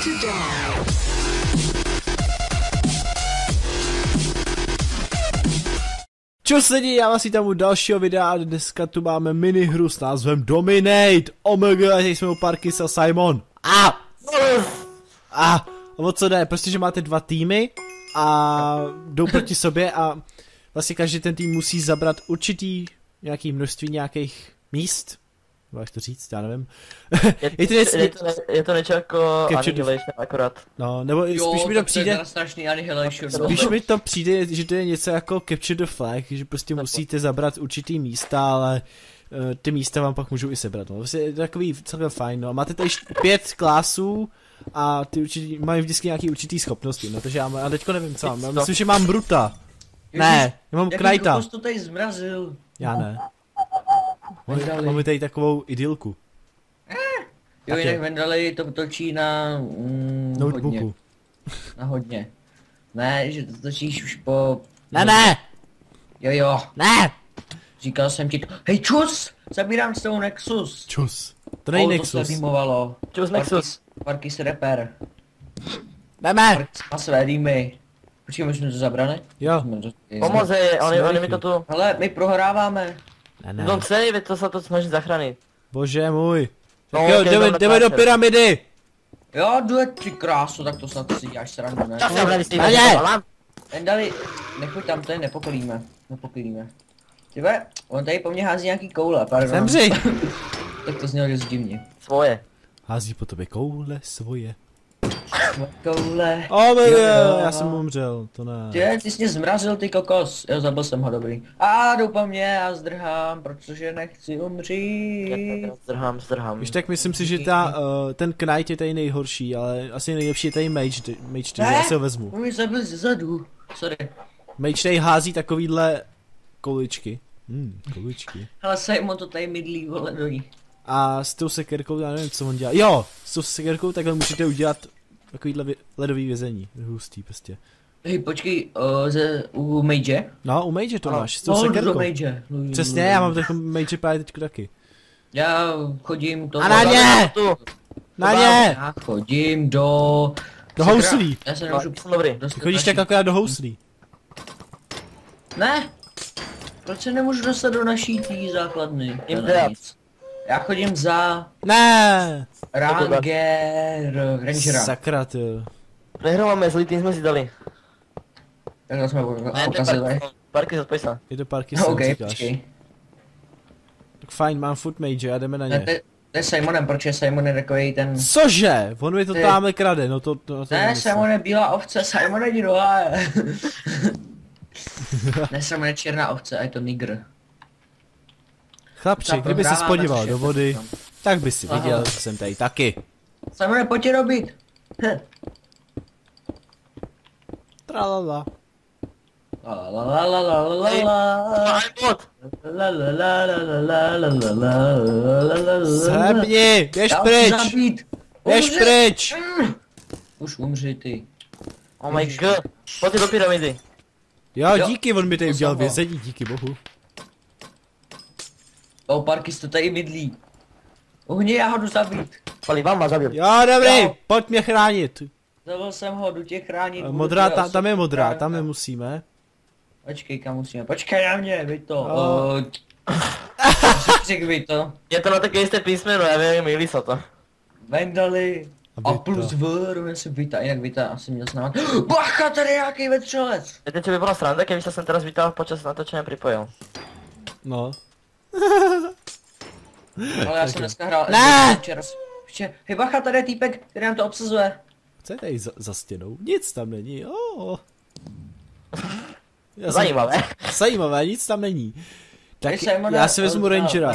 to die. Čus lidi, já vás vítám u dalšího videa a dneska tu máme minihru s názvem Dominate. OMG, a teď jsme u Parkys a Simon. A o co jde? Prostě, že máte dva týmy a jdou proti sobě a vlastně každý ten tým musí zabrat určitý nějaký množství nějakých míst. Jak to říct, já nevím. Je to něco jako Annihilation akorát. No, nebo spíš mi to přijde... strašný Annihilation. Spíš mi to přijde, že to je něco jako Capture the Flag, že prostě musíte zabrat určitý místa, ale ty místa vám pak můžou i sebrat. No. Vlastně je to takový celkem fajn, no. Máte tady 5 klasů a ty určitý, mají vždycky nějaký určitý schopnosti, no, takže já teďko nevím co mám. Já myslím, že mám Bruta. Ne, já mám Knighta. Jaký to tady zmrazil? Já ne. Máme tady takovou idylku. Jo, jinak Vendali to točí na... notebooku. Hodně. Na hodně. Ne, že to točíš už po... Ne! Jo. Ne! Říkal jsem ti, hej čus! Zabírám s tou Nexus. Čus. To není Nexus. To se rýmovalo. Čus Nexus. Parkys Rapper. Jdeme! Parkys má své rýmy. Počkej, jsme to zabrali? Jo. Pomoz, oni mi to tu... Hele, my prohráváme. Ne. No celý, to se to snaží zachránit. Bože můj. Tak No, jo, okay, jdeme do pyramidy. Jo, jdu ty krásu, tak to snad si děláš srandu, ne? Vendali, nechoď tam, tady nepokylíme. Tyve, on tady po mně hází nějaký koule, pardon. Zemři. Tak to znělo dost divně. Svoje. Hází po tobě koule svoje. Koule. Já jsem umřel, to ne. Ty jsi mě zmrazil, ty kokos. Jo, zabil jsem ho, dobrý. A jdu po mně a zdrhám, protože nechci umřít. Zdrhám. Víš, tak myslím si, že ten Knight je tady nejhorší, ale asi nejlepší je tady Mage, takže já si ho vezmu. On mě zabil zezadu. Sorry. Mage tady hází takovýhle kouličky. Kouličky. Hele, Simon to tady mydlí, vole, do ní. A s tou sekerkou, já nevím, co on dělá. Jo, s tou sekerkou takhle můžete udělat takovýhle ledový vězení. Hustý prostě. Hej, počkej, u Mage? No, u Mage to máš, s tou sekerkou. Do Mage. Přesně, já mám takovou Mage právě teďko taky. Já chodím do... A na ně! Na ně! Já chodím do houslí. Já se nemůžu dobrý. Ty chodíš tak akorát do houslí. Ne! Proč se nemůžu dostat do naší tý základny? Já chodím za... Ne! Rangera. Sakra, ty. Nehráváme, zlý tým jsme si dali. Tak jsme ukazili. Parky odpoj se. Je to Parky, No, okay, říkáš. počkej. Tak fajn, mám foot mage a jdeme na ně. To je Simonem, protože Simon je takový ten... Cože? On mi to táme krade, no to ne, Simon je bílá ovce, Simon je doha. Ne, Simon je černá ovce a je to nigr. Chlapče, kdyby se podíval do vody, tak by si viděl, že jsem tady taky. Simone, pojď je robit. Tralala. Zhebni, běž pryč. Běž pryč. Už umři ty. Oh my god. Pojď do pyramidy. Jo, díky, on mi tady udělal vězení, díky bohu. Parkys to tady mydlí. Uhni, já ho jdu zabít. Pali, vám má zabil. Jo, dobrý, pojď mě chránit. Zabil jsem ho, jdu tě chránit. Modrá, tam je modrá, tam nemusíme. Počkej, kam musíme, počkej na mě, vy to. Řekl vy to. Je to na také jisté písmeno, já nevím, milí se to. Vendali. A plus V, rovně se Vita, jinak Vita asi měl znát. Bacha, tady je nějaký vetřelec. Víte, co by byla sranda, kdyby se sem teraz Vita počas natočení připojil. No. Ale já jsem dneska hrál... Ne! Hej bacha, tady je týpek, který nám to obsazuje. Co je tady za stěnou? Nic tam není, Zajímavé. Zajímavé, nic tam není. Tak já si vezmu Rangera.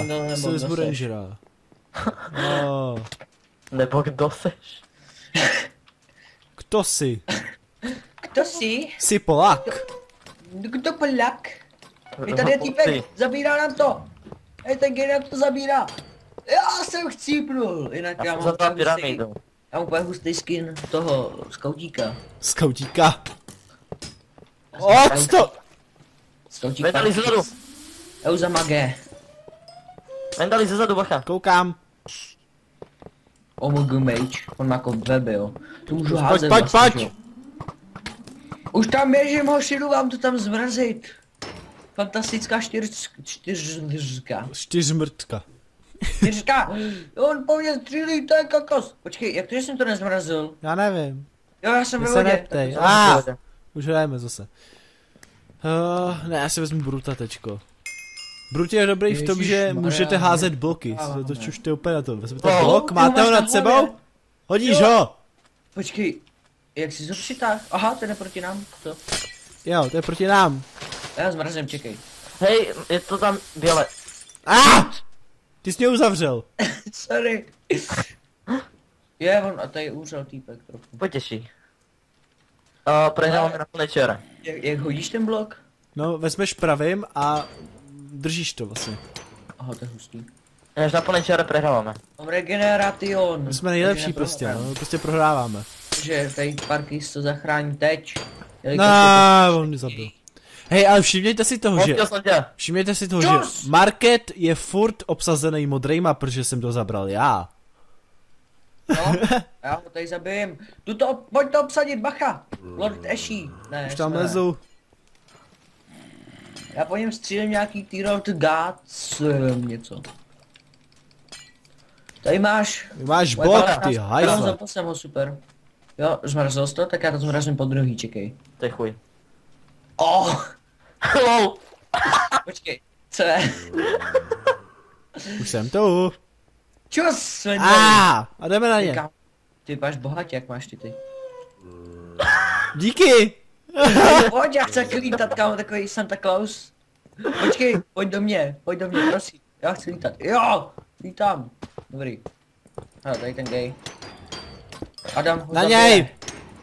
No. Nebo kdo seš? Kdo jsi? Kdo jsi? Jsi Polák. Kdo Polák? Hej, tady je týpek, zabírá nám to. Hej, ten gej nám to zabírá. Já jsem chcípnul, jinak já mám úplně hustý skin toho skautíka. Skautíka. Odstop! Skautík Vendali zezadu. Euza magé. Vendali zezadu, bacha. Koukám. OMG Mage, on má jako weby, jo. Tu můžu Pojď, házet pojď, vlastně, pojď. jo. Už tam běžím, hoši, jdu vám to tam zmrazit. Fantastická čtyřka. Čtyřmrtka. Čtyřka, on po mně střílí, to je kokos. Počkej, jak to, že jsem to nezmrazil? Já nevím. Jo, já jsem Ty ve se vodě. neptej. To mám v vodě. Už hrajeme zase. Ne, já si vezmu Bruta tečko. Brut je dobrý v tom, že Ježišmarja, můžete házet bloky. dáváme. To čušte úplně na to. Vezmete Oh, blok, ty máte máš ho na nad sebou? hlavě. Hodíš Jo. ho! Počkej, jak jsi to přitáhl? Aha, ten je proti nám, to. Jo, to je proti nám. Já zmrazím, čekej. Hej, je to tam běle. Ty jsi mě uzavřel. Sorry. Je, on a tady úřel týpek trochu. Potěší. Prehráváme na plné čere. Jak hodíš ten blok? No, vezmeš pravým a držíš to vlastně. Aha, to je hustý. Než na plné čere prehráváme. Mám regeneration. My jsme nejlepší prostě, no, prostě prohráváme. Že tady parkist to zachrání teď. No, on mě zabil. Hej, ale všimněte si toho, že... Odtěl jsem tě. Všimněte si toho, Čus! že market je furt obsazený modrejma, protože jsem to zabral já. No, já ho tady zabijem. Pojď to obsadit, bacha. Lord Eshi. Ne, Už tam jsme ne. lezu. Já po něm střílím nějaký Tear of the Gods, něco. Tady máš. Máš bot, ty hajzle. Zapal jsem ho, super. Jo, zmrazil jsi to, tak já to zmrazím po druhý, čekej. To je chuj. Oh, Hello. počkej, co je? Už jsem tu. Čus, Sven. A jdeme na ně. Ty vypadáš bohatě, jak máš ty. Díky. Pojď, já chci lítat, kámo, takový Santa Claus. Počkej, pojď do mě, prosím. Já chci lítat. Jo, lítám. Dobrý. A tady ten gay. Adam, ho Na zabije. něj.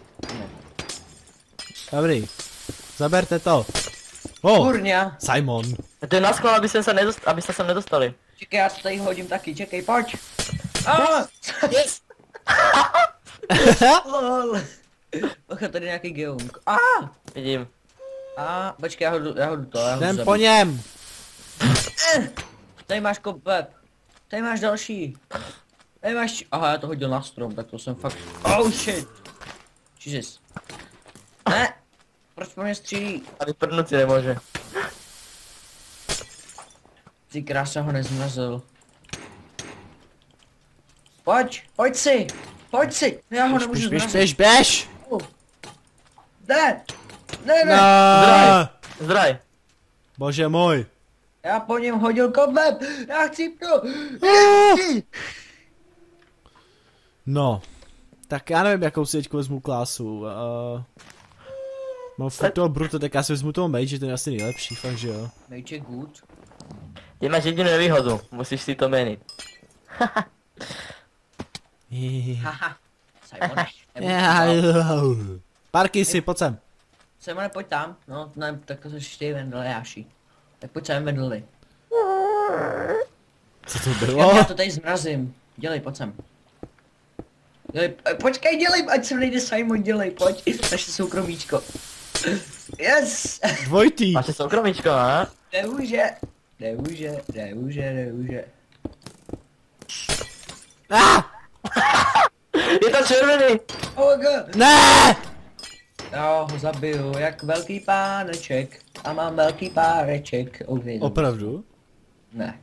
Dobrý. Zaberte to. Kurňa. Simon. To je nasklo, aby se sem nedostali. Čekej, já se tady hodím taky, čekej, pojď. Yes. Lol. Bacha, tady nějaký geung. Vidím. Počkej, já hodu to, Jdem po něm. Tady máš web. Tady máš další. Tady máš, aha, já to hodil na strom, tak to jsem fakt, oh shit. Jesus. Ne, proč po mě střílí? A vyprdnout si nemůže. Ty krása ho nezmrazil. Pojď si, já ho nemůžu zmrazit. Běž. Ne, No. Zdraj. Bože můj. já po něm hodil web, já chci to. No. Tak já nevím, jakou si teďko vezmu klásu. Mám furt toho Bruta, tak já si vezmu toho Mage, ten je asi nejlepší, fakt že jo. Mage je good. Ty máš jedinou nevýhodu, musíš si to měnit. Haha. Simone, Parky, pojď sem. Simone, pojď tam. No, ne, tak to ještě ty vendle, jáši. Tak pojď sem vendli. Co to Já bylo? to tady zmrazím. Dělej, pojď sem. Počkej, dělej, ať sem nejde Simon, dělej, pojď. Naše soukromíčko. Yes! Dvojitý. Máš soukromíčko, ne? Nemůže. Je to červený! Oh god. Ne! Já ho zabiju, jak velký páneček. A mám velký páreček. Opravdu? Ne.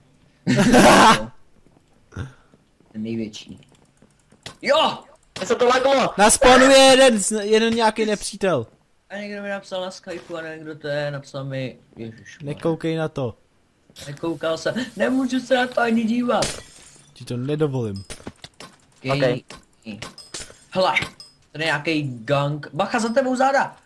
Ten největší. Jo! Mně se to laglo! Nasponuje jeden nějaký nepřítel. A někdo mi napsal na Skypeu a nevím kdo to je, napsal mi, ježiš. Nekoukej na to. Nekoukal se, nemůžu se na to ani dívat. Ti to nedovolím. Okay. Hele, tady je nějaký gang. Bacha, za tebou záda!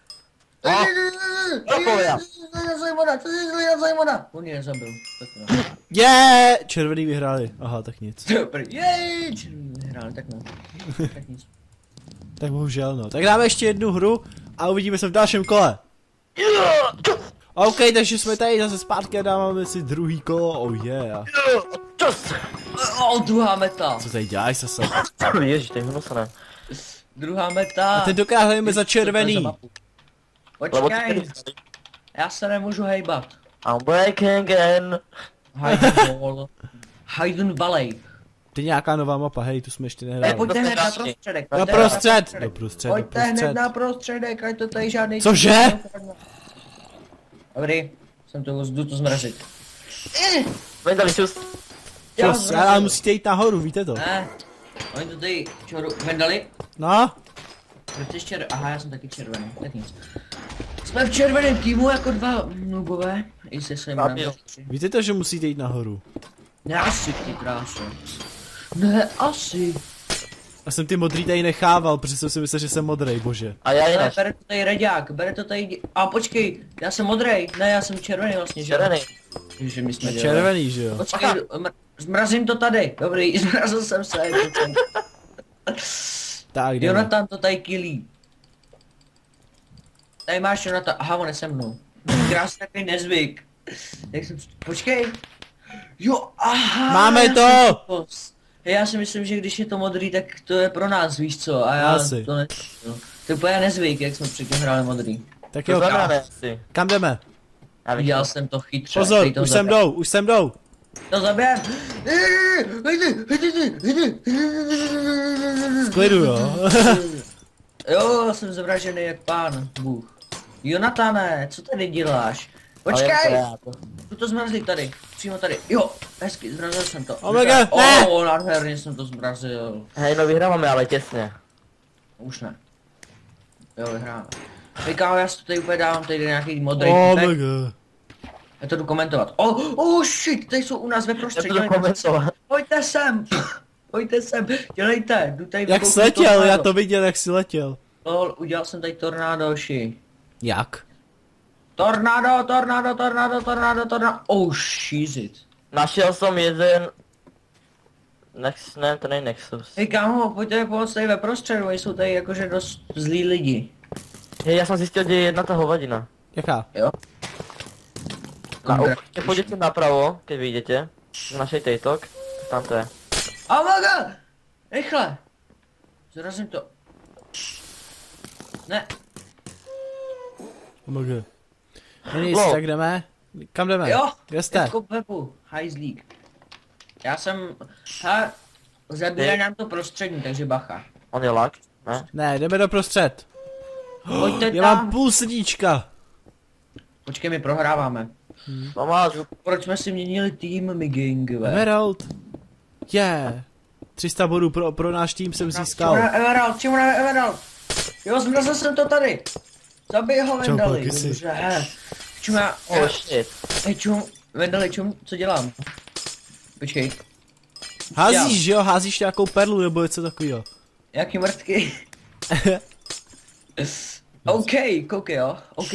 Simona! On je nezabil. Tak no. Červený vyhráli. Aha, tak nic. Dobrý, jej! Vyhráli, tak no. Tak nic. Tak bohužel no. Tak dáme ještě jednu hru a uvidíme se v dalším kole. OK, takže jsme tady zase zpátky a dáváme si druhý kolo. Oh yeah. Druhá meta. Co tady děláš zase? Ježiš, to je hnusné. Druhá meta. A tentokrát hrajeme za červený. Počkej, já se nemůžu hejbat. I'm breaking again. Hidden Valley. Ty nějaká nová mapa, hej, tu jsme ještě nehráli. Pojďte hned na prostředek. Na prostřed! Do prostřed, do Pojďte hned prostřed. na prostředek, ať to tady žádný... Cože? Dobrý, jsem to jdu to zmrazit. Vendali šus. Ale musíte jít nahoru, víte to? Ne, oni to tady čoru... Vendali? No? Proč jsi červený? Aha, já jsem taky červený, tak nic. Jsme v červeném týmu jako dva nubové. I se svým Víte to, že musíte jít nahoru? Ne asi, ty kráso. Ne asi. Já jsem ty modrý tady nechával, protože jsem si myslel, že jsem modrej, bože. A já Ne, jinak. bere to tady reďák, bere to tady... A počkej, já jsem modrej, ne, já jsem červený vlastně, že? Červený. Že my jsme Červený, že jo? Počkej, zmrazím to tady, dobrý, zmrazil jsem se. Tak, jdeme. Jonatan to tady killí. Tady máš Jonatan, aha, on je se mnou. Krásný takový nezvyk. Jak jsem, počkej. Jo, aha. Máme to! Hej, já si myslím, že když je to modrý, tak to je pro nás, víš co, a já Asi. to ne... No. To je úplně nezvyk, jak jsme předtím hráli modrý. Tak To jo, znamená ne asi. kam jdeme? Já bych Viděl jsem to chytře. Pozor, tady to už sem zabijem. jdou, už sem jdou. To zabijem. V klidu, jo. Jo, jsem zavražený jak pán Bůh. Jonatane, co tady děláš? Počkej! Tu to zmrazli tady, přímo tady. Jo, hezky, zmrazil jsem to. Oh my god, ne! Nádherně jsem to zmrazil. Hej, no vyhráváme, ale těsně. Už ne. Jo, vyhráme. Kámo, já si to tady úplně dávám, tady nějaký modrý Oh typek. my god. Já to jdu komentovat. Oh shit, tady jsou u nás ve prostředí. Nebudu komentovat. Pojďte sem. Pojďte sem, dělejte, jdu tady Jak vykouknout jsi letěl, tornádo. já to viděl, jak jsi letěl. Lol, udělal jsem tady tornádoši. Jak? Tornádo. Oh shit. Našel jsem jeden... Ne, to není Nexus. Hej kámo, pojďte mi pomoct tady ve prostředu, jsou tady jakože dost zlí lidi. Hej, já jsem zjistil, kde je jedna ta hovadina. Jaká? Jo? Určitě půjdete napravo, když vyjdete. Z našej tejtok. Tam to je. Oh my god! Rychle! Zarazím to. Ne, Oh my god. No nic, Wow. tak jdeme. Kam jdeme? jo, Kde jste? jako Pepu, hajzlík. Já jsem, zabírá nám to prostřední, takže bacha. On je lag, ne? Ne, jdeme do prostřed. Pojďte Já mám tam. půl srdíčka. Počkej, my prohráváme. Pomážu. Proč jsme si měnili tým, my gangové? Emerald. Yeah. 300 bodů pro náš tým jsem získal. Čemu dáme Emerald? Jo, zmrazil jsem to tady. Zabij ho, Vendali. Pak, jsi. Dobře. Čum já... Oh shit. Hej, Vendali, co dělám? Počkej. Házíš, že jo? Házíš nějakou perlu nebo něco takového. Jaký mrtky? OK, koukej jo. OK.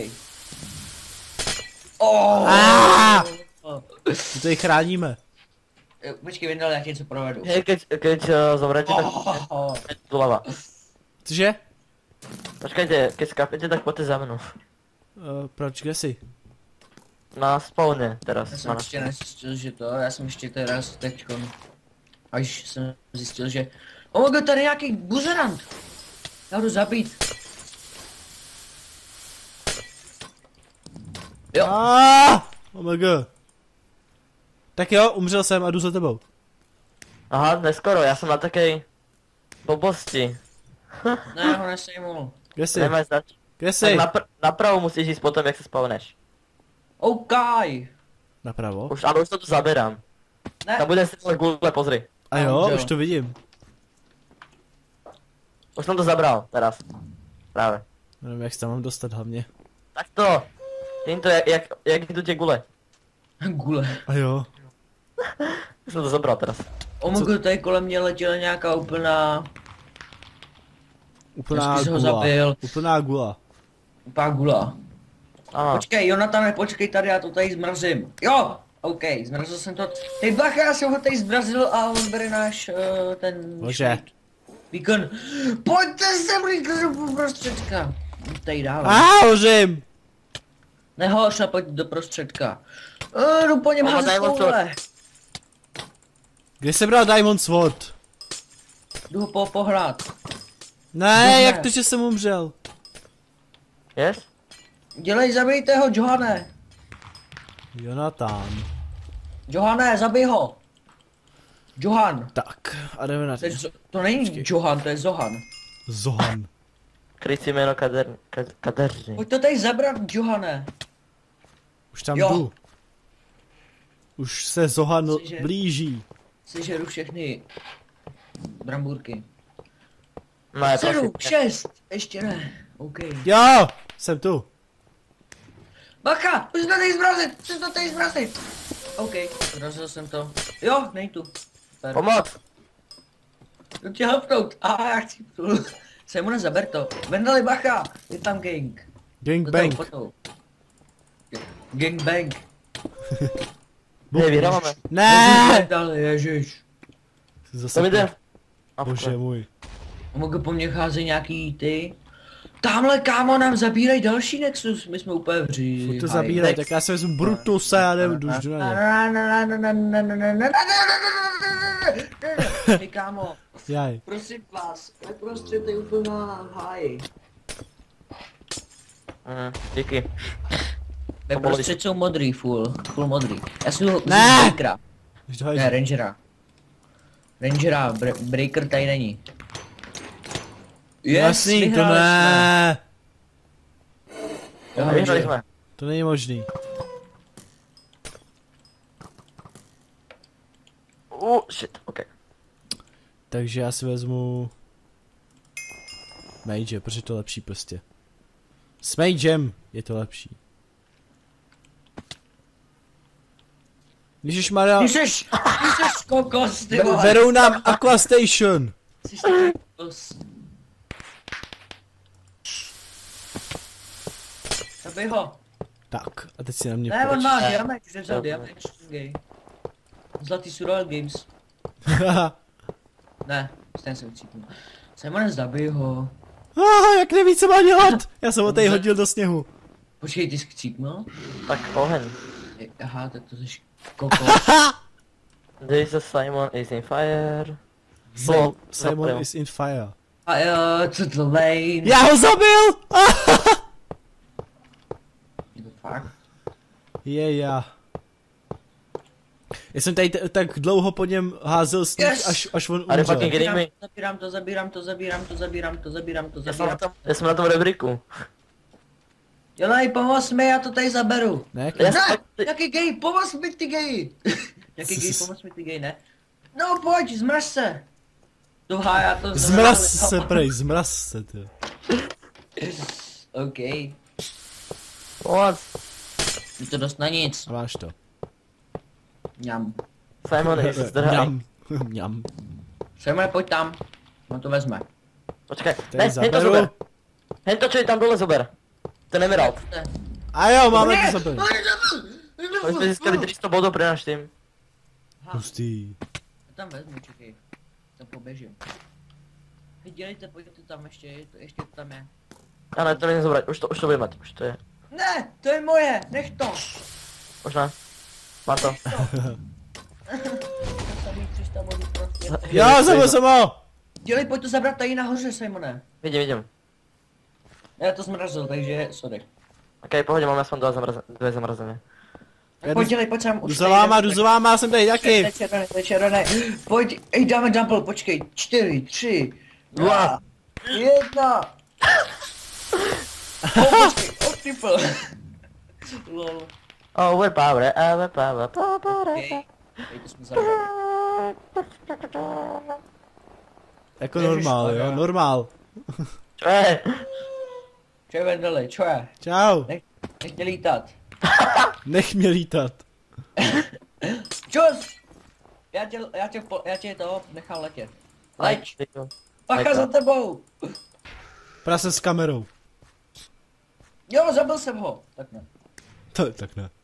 Oh. My to jich chráníme. Počkej, Vendali, já ti něco provedu. Hej, keď zomrete, tak doleva. Cože? Počkajte, keď skapete, tak pojďte za mnou. Proč, kde jsi? Na spawně teraz. Já jsem ještě nezjistil, že to, já jsem ještě teraz teďko, až jsem zjistil, že... Oh my god, tady je nějaký buzerant! Já jdu zabít. Jo. Oh my god. Tak jo, umřel jsem a jdu za tebou. Aha, neskoro, já jsem na takej blbosti. Ne, ho nesejmul. Kde jsi? Nemáš zač. Kde jsi? Tak napravo musíš jít potom, jak se spawneš. OK. Napravo? Už, ale už to tu zabírám. Ne, Tam bude si gule, pozri. A jo, Jo. už to vidím. Už jsem to zabral, teraz. Právě. Nevím, jak se tam mám dostat hlavně. Tak to. Tímto, jak jdu tě gule. gule. A jo. Už jsem to zabral teraz. Oh my god, tady kolem mě letěla nějaká úplná... Úplná Hezky jsi ho gula. zabil. Úplná gula. Úplná gula. Aha. Počkej, Jonatane, počkej tady, já to tady zmrazím. Jo! OK, zmrazil jsem to. Ty bacha, já jsem ho tady zmrazil a on bere náš, ten... Bože. Výkon. Pojďte sem, rychle do prostředka. Tady dál. Hořím! Nehoř a pojď do prostředka. Jdu po něm Aha, házet Diamond koule. Kde jsi bral Diamond Sword? Jdu ho pohrát. Ne, Dobře. jak to, že jsem umřel? Yes? Zabijte ho, Johane. Jonathan. Johane, zabij ho. Johan. Tak, a jdeme na To, to není Johan, to je Zohan. Zohan. Krycí jméno Kadeřiny. Pojď to tady zabrat, Johane. Už tam Jo. jdu. Už se Zohan Cože? blíží. Sežeru všechny brambůrky. Ne, 7, prosím. 6, ještě ne. OK. Jo, jsem tu. Bacha, už to tady zmrazit, už to tady zmrazit. OK, zmrazil jsem to. Jo, nej tu. Super. Pomoc! Jdu tě hopnout. Já chci tu. Simone, zaber to. Vendali, bacha, je tam gang. Gangbang. Gangbang. Ne, vyhráváme. Ne! Vendali, ježiš. Zase To jde. Bože můj. Mogu po mně cházet nějaký ty. Tamhle kámo nám zabírají další Nexus, my jsme úplně vří. Furt to zabírají, tak já se vezmu Brutuse a jdu už na ně. Hej kámo, Jaj. prosím vás, neprostřed je úplná háj. Díky. Ve prostřed jsou modrý, full modrý. Já si ho Ne! Breakera. Už to Ne, hajzí. Rangera. Rangera, Breaker tady není. Jasný, to vyhráli ne. jsme. Vyhrali jsme. To není možný. Shit, ok. Takže já si vezmu Mage, protože to je lepší prostě. S Magem je to lepší. Ježišmarja, Ty jsi kokos, ty vole. berou nám Aqua Station. Jsi takový kokos. Zabij ho. Tak, a teď si na mě Ne, on pojď. má diamant, že vzal diamant, gay. Zlatý Survival Games. Ne, ten jsem cítnul. Simone, zabij ho. Jak neví, co má dělat. Já jsem ho tady hodil do sněhu. Počkej, ty jsi chcípnul? Tak oheň. Aha, tak to jsi kokos. There is Simon is in fire. Simon is in fire. Fire to the lane. Já ho zabil! Fakt? Je já. Já jsem tady tak dlouho po něm házel sníh, Yes! až on Are you umřel. fucking kidding me? Zabírám to. Já jsem na tom rebríku. Dělej, pomoz mi, já to tady zaberu. Ne, Já Ne, jsem- jaký gay, pomoz mi ty gay. Jaký gay, pomoz mi ty gay, ne? No pojď, zmraž se. Duha, já to zmraz se, prej, zmraz se, ty. OK, Pomoc. je to dost na nic. A máš to. Mňam. Simon is zdrhaj. Mňam. Mňam. Simone, pojď tam. On to vezme. Počkej, Tady ne, hen to zaberu. zober. Hen to, čo je tam dole zober. Ten emerald. A jo, máme to zabili. My jsme získali 300 bodů pro náš tým. Hustý. Já tam vezmu, čekej. To poběžím. Hej, dělejte, pojďte tam ještě to tam je. A ne, to není zobrať, už to bude mať, už to je. Ne, to je moje, nech to. Už ne. Má to. To samý 300 bodů prostě. Já zabil jsem ho! Dělej, pojď to zabrat tady nahoře, Simone. Vidím. Já to zmrazil, takže sorry. Ok, pohodě, máme aspoň dvě zamrazené. Pojď dělej, pojď sem, už jdu za váma, já jsem tady taky. To je červené. Pojď, dáme jumble, počkej. 4, 3, 2, 1. Počkej, triple. Lol. Overpower. Okay. To jsme zabrali. Jako normál, jo, normál. Čo je? Čo je vendeli, čo je? Čau. Nech mě lítat. Nech mě lítat. Čus! Já tě toho nechal letět. Leď, pacha Lejka. za tebou. Prase s kamerou. Jo, zabil jsem ho. Tak ne. Tak ne.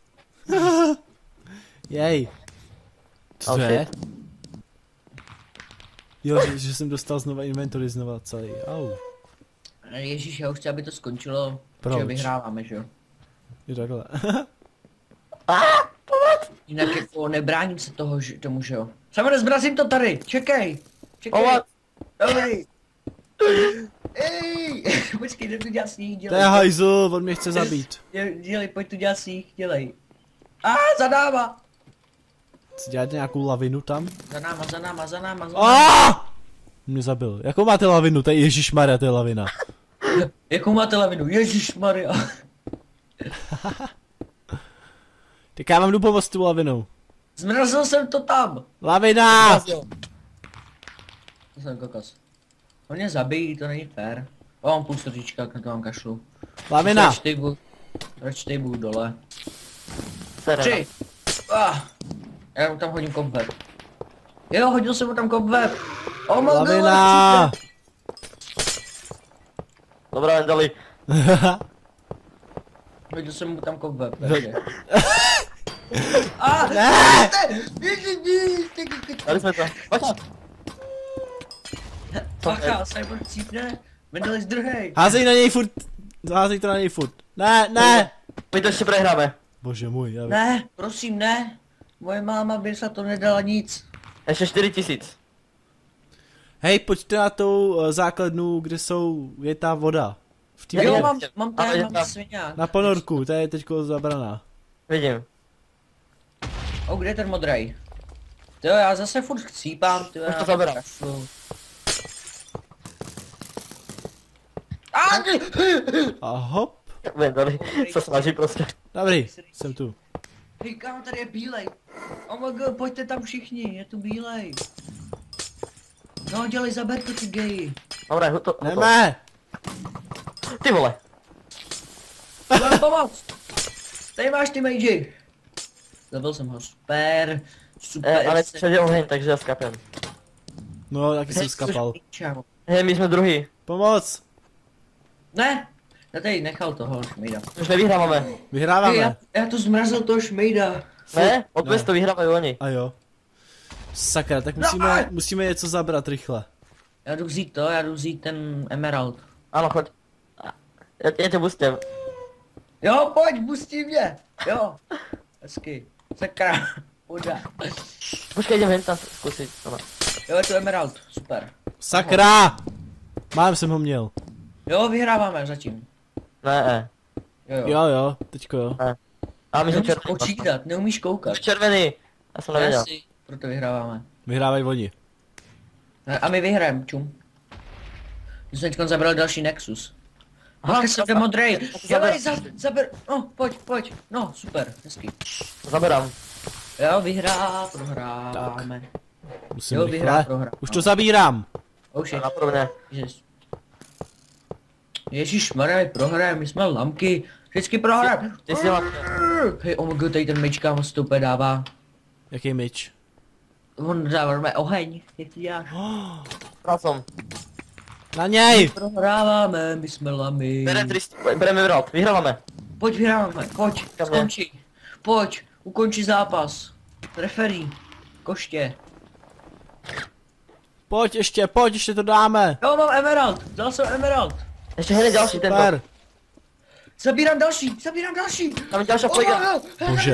Jej. Co to Oh, je? Jo, že jsem dostal znova inventory znova celý. Au. Ježíš, já už chci, aby to skončilo. Proč? Že vyhráváme, že jo? Je takhle. Jinak jako nebráním se tomu, že jo? Samozřejmě zmrazím to tady, čekej. Pomoc. Dobrý. Ej, počkej, jde tu dělat sníh, To je dělej. hajzl, on mě chce zabít. Dělej, pojď tu dělat sníh, dělej. Zadává. Chci dělat nějakou lavinu tam? Za náma. Mě zabil. Jakou máte lavinu? To je ježišmarja, to je lavina. Jakou máte lavinu? Ježišmarja. Tak já vám jdu pomoct tu lavinou. Zmrazil jsem to tam. Lavina! To jsem kokos. On mě zabijí, to není fér. O, mám půl srdíčka, na to mám kašlu. Lavina! Proč ty budu dole? Serena. 3. Já mu tam hodím cobweb. Jo, hodil jsem mu tam cobweb. Oh my god, Lavina! Dobrá, jen dali. hodil jsem mu tam cobweb. Ne! Dali jsme to. Pojď. Bacha, Cyber cípne. Mendelis druhej. Házej na něj furt. Házej to na něj furt. Ne! My to ještě prehráme. Bože můj, já Ne, prosím, ne. Moje máma by se to nedala nic. Ještě 4000. Hej, pojďte na tou základnu, kde je ta voda. V té Jo, vodě. mám sviňák. Na ponorku, ta je teďko zabraná. Vidím. Kde je ten modrej? Jo, já zase furt chcípám, tyjo, Už to já zaberám. kašlu. A hop. Jen dali. Se snaží prostě. Dobrý, jsem tu. Hej, kámo, tady je bílej. Oh my god, pojďte tam všichni, je tu bílej. No, dělej, zaber to, ty geji. Dobré, to. Neme! Ty vole. Mám pomoc. Tady máš ty magi. Zabil jsem ho, super. Ale všade oheň, takže já skapem. No, taky jsem skapal. Hej, my jsme druhý. Pomoc! Ne, já tady nechal toho šmejda. Už nevyhráváme. Vyhráváme. Já to zmrazil toho šmejda. Ne? Odvez to vyhrávají oni. A jo. Sakra, tak musíme něco zabrat rychle. Já jdu vzít ten emerald. Ano, choď. Já tě boostím. Jo, pojď, boostí mě. Jo. Hezky. Sakra. Voda. Počkej, jdem jen tam zkusit. Jo, je to emerald, super. Sakra! Mám jsem ho měl. Jo, vyhráváme zatím. Ne. Jo, teďko jo. A my jsme Neumíš červený. počítat, neumíš koukat. Už červený. Já jsem nevěděl. Asi, proto vyhráváme. Vyhrávají oni. A my vyhrajeme, čum. My jsme teďkon zabrali další Nexus. Aha, Bacha se jde modrej. zaber. Zaber. No, pojď. No, super, hezky. Zaberám. Jo, prohráváme. Musím Jo, rychle. prohrá. Už to zabírám. Oh shit. Naprvé. Ježišmarja, prohrajeme, my jsme lamky. Vždycky prohrajeme. Ty jsi lamky. Hej, oh my god, tady ten myč, kámo, se to úplně dává. Jaký myč? On dává oheň, jak to děláš? Pracom. Na něj! Prohráváme, my jsme lamy. Bereme vrát. Vyhráváme. Pojď, vyhráváme, pojď, Kam skončí. Pojď, ukonči zápas. Referí, koště. Pojď ještě to dáme. Jo, mám emerald, dal jsem emerald. Ještě hned další tento. Super. Zabírám další. Tam je další pojďka. Bože.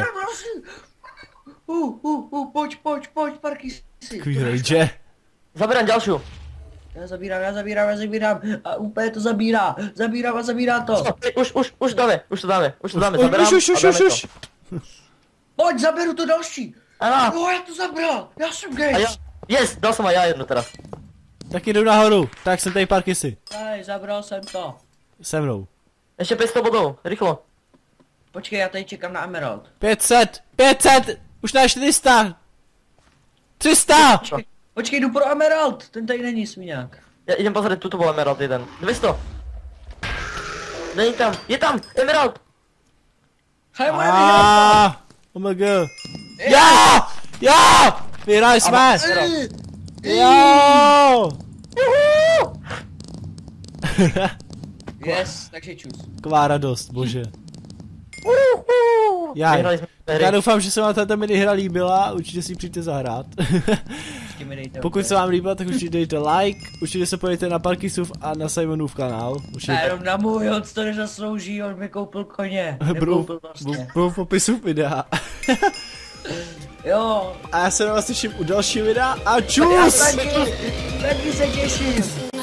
Pojď, Parky si. Takový rage. Zabírám další. Já zabírám. A úplně to zabírá. Zabírá to. Už to dáme. Zaberám. Už. Pojď, zaberu to další. Ano. Jo, já to zabral. Já jsem A gay. já. Yes, dal jsem a já jednu teda. Tak jdu nahoru. Tak jsem tady Parkisy. Hej, zabral jsem to. Se mnou. Ještě 500 bodů, rychlo. Počkej, já tady čekám na emerald. 500. Už na 400. 300. Počkej, jdu pro emerald. Ten tady není sviňák. Já jdem pozrieť, tuto bol emerald jeden. 200. Není tam, je tam, emerald. Hej, moje vyhrát. OMG. Jo! Vyhrali jsme. Jo! Yes, takže čus. Taková radost, bože. Vyhrali jsme Já hry. doufám, že se vám tato minihra líbila, určitě si přijďte zahrát. Pokud se vám líbila, tak určitě dejte like, určitě se pojďte na Parkisův a na Simonův kanál. Ne, jenom na můj, on to nezaslouží, on mi koupil koně. Nekoupil vlastně. Budou v popisu videa. Jo. A já se na vás těším u dalšího videa a čus! Taky se těším.